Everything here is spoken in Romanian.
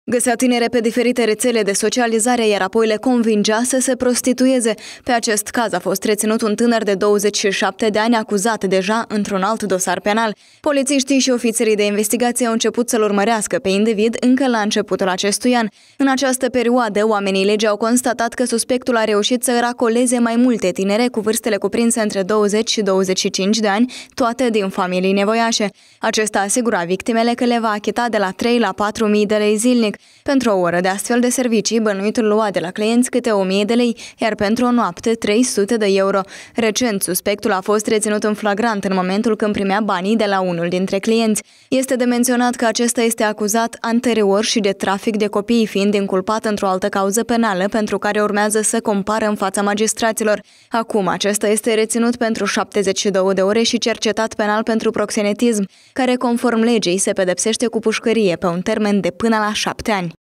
Găsea tinere pe diferite rețele de socializare, iar apoi le convingea să se prostitueze. Pe acest caz a fost reținut un tânăr de 27 de ani acuzat deja într-un alt dosar penal. Polițiștii și ofițerii de investigație au început să-l urmărească pe individ încă la începutul acestui an. În această perioadă, oamenii legii au constatat că suspectul a reușit să racoleze mai multe tinere cu vârstele cuprinse între 20 și 25 de ani, toate din familii nevoiașe. Acesta asigura victimele că le va achita de la 3 la 4.000 de lei zilnic. Pentru o oră de astfel de servicii, bănuitul lua de la clienți câte 1.000 de lei, iar pentru o noapte 300 de euro. Recent, suspectul a fost reținut în flagrant în momentul când primea banii de la unul dintre clienți. Este de menționat că acesta este acuzat anterior și de trafic de copii, fiind inculpat într-o altă cauză penală pentru care urmează să compară în fața magistraților. Acum, acesta este reținut pentru 72 de ore și cercetat penal pentru proxenetism, care, conform legii, se pedepsește cu pușcărie pe un termen de până la 7 ani.